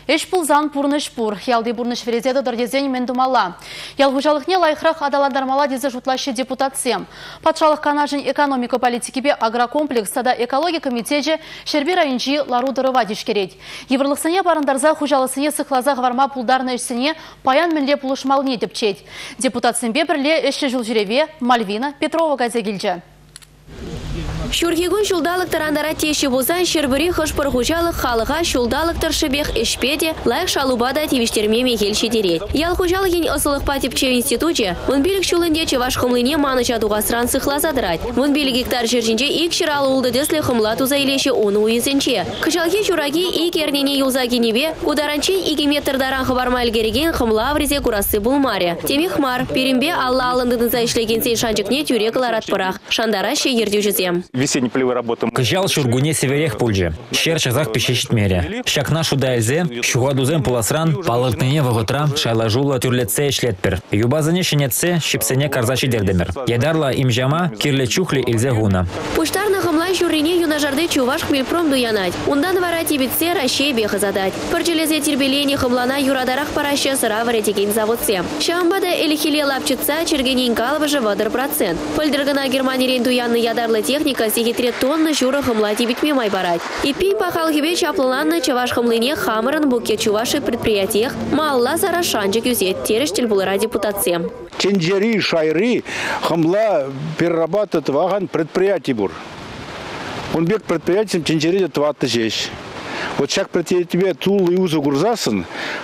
Эш пулзан пурныш пур. Ялды пурныш верезеді дұрдезен мен думала. Ялғужалықне лайқрақ адаландармала дезі жұтлашы депутациям. Патшалық канажын экономика политикебе агрокомплекстада экология комитеже шербе райынжи лару дырыва дешкерет. Еврлықсыне барындарза хужалысыне сықлаза ғварма пулдарны ішсіне паян мінле пулышмалыне депчет. Депутациямбе бірле ішші жыл жүреве Мальвина Петрова газе келжі. Шургигун шулдалык тарандара теші бозан шербіри хышпыр хужалық халыға шулдалык таршыбех эшпеде лайық шалубада тивиштерме мегел шедерет. Ял хужалық ен осылық патипче институте, вон билік шулынде чеваш хымлыне маны жадуға сран сықлазадырать. Вон билік гектар жержинже ик шыралы улды десле хымла туза илеші оны уйызенче. Кышалхи шураги ик ернене юлза генебе, ударанчен иги метрдаран хабарма әлгереген хымла аврезе курасы булмаре. Темих мар, перембе алла алындыдынза ишлегенсен шанчыкне тюрек ларат пырах. Шандара ше ердю жүзем. Весенние полевые работы. Кыжал шургуне северех пульже. Щер чазах пищещит мере. Щак нашу дайзе, щугадузем пуласран, палыртыне вагутра, шайлажула тюрлетсе шлетпер. Юбазане шенетсе, щипсене карзачи дердемер. Ядарла имжама, кирле чухли ильзе гуна. Пуштарна хымлай шурине юнажарды чуваш хмельпром дуянать. Ундан вара тибетсе ращей беха задать. Парчелезе тербелени хымлана юрадарах параще сыра варетеген заводсе. Шамбада элихиле лапчица чергенин калвыжы вадыр процент. Пыльдыргана Германирен дуянны ядарлы техника сеги 3 тонны жура хымла тибетме май барать. И пи пахал хибе чаплыланны чаваш хымлыне хамырын буке чуваши предприятиях малла сара шанчик юзет терештел булыра депутациям. Ченджери, шайры, хымла перерабатывает ваган предприятий бур. Он бег предприятием ченджери тватты жесть. Вот шак тебе тул и узу гурзасын,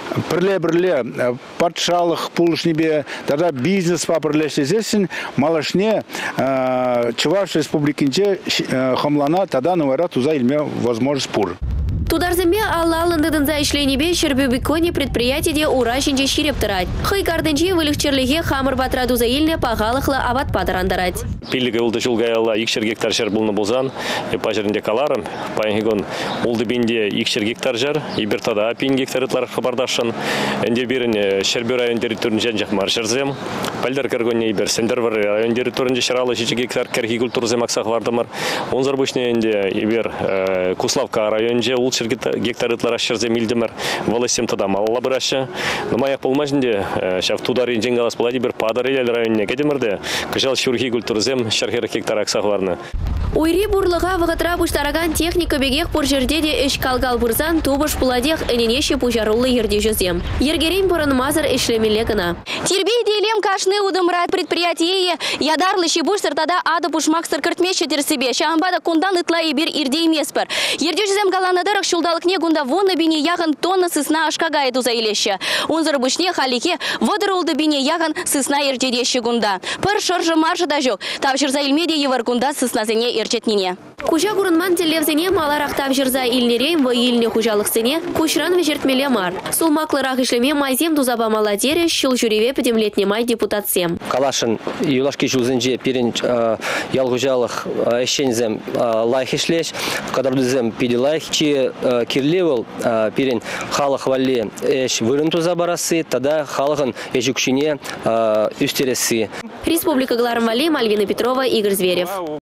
бірле патшалық пулышнебе, тогда бизнес папырлеште зесін, малашне Чуваш республикинче хамлана, тогда навара туза илме возможность пур. Тударземе аллалындыдынза ishленебе шербюбиконе предприятие урашинче ширептырать. Хый кардынче вылықчерліге хамыр батраду заилне пағалықлы абат падырандарать. Пилігі ұлды жылғайалла икшер гектар жер бұлны болзан, пажырінде каларым, пайыңығын ұлды бенде икшер гектар жер, ибертада апин гектарытлар қабардашын, әнде берін шербю район территорин жан жақмар жерзем, пәлдер кәргөнне ибер сендер бар район территоринде шералы 6 гектар кәрхи культурзем ақсақ вардымыр, онзар бұшне әнде ибер Куславка районже гектарытлар ашырзе милдемер волосем тада малла браша. Но моя полмажнде шав тудари дженгалас палади бер падари районне кедемерде кыжал шурхи культурзем шархер гектар ақсақларны. Уйри бурлыға вғытра бұштараган техника бегех пұр жерде де іш калгал бұрзан тубыш пұладех әненеші пұжарулы ерде жүзем. Ергерен бұрын мазыр ішлемелі гына. Тербей дейлем кашны удымрат предприятие ядарлы шибуш сыртада ады пұшмақ сыркыртмеші терсібе. Шамбада кундан ытла ебір ирде емеспір. Ерде жүзем галанадырық шулдалықне гунда вонны бине яғын тонны сысна ашкага еду заилеші. Онзыр бұшне халике водырулды бине яғын сысна ердедеші гунда. Пыр шыржы маржы да жоқ. Тавшыр заилмеде евар гунда сысназене ерчетнине. Кужа гурынман телевзене маларақ тавшырза илнерейм во илне хужалықсыне кушран вежертмеле мар. Сулмаклырақ ишлеме майзем дузаба маладере шыл жүреве педемлетне май депутатсем. Калашын юлашки жулзенже перен ялгужалық эшензем лайх ишлеш, кадрдузем пиди лайх, чи кирлевел перен халық валле эш вырын туза барасы, тада халықын эжукшине үстересі. Республика Глармали, Мальвина Петрова, Игорь Зверев.